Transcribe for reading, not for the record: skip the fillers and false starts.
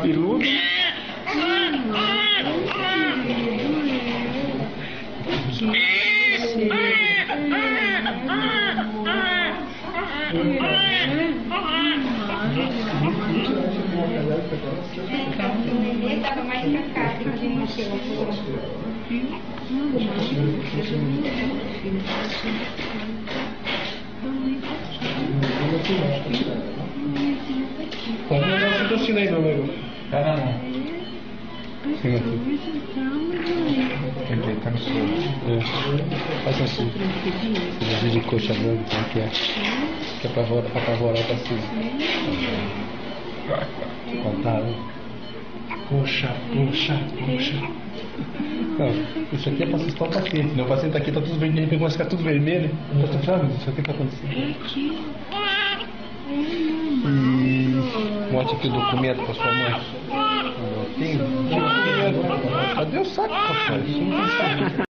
peludo. Ele tava mais encacado que a gente. Pode mandar essa docina aí, meu amigo. Pera não. Sim, aqui. Ele deita no solo. É. Faz assim. Esse de coxa branca, como que é? Que é apavorar pra cima. Contar, né? Poxa. Não, isso aqui é pra assustar o paciente, né? O paciente tá aqui, tá tudo vermelho, ele começa a ficar tudo vermelho. Eu tô falando, isso aqui tá acontecendo. Mostra aqui o documento pra sua mãe. Tem? Cadê o saco, papai? Isso não tem saco.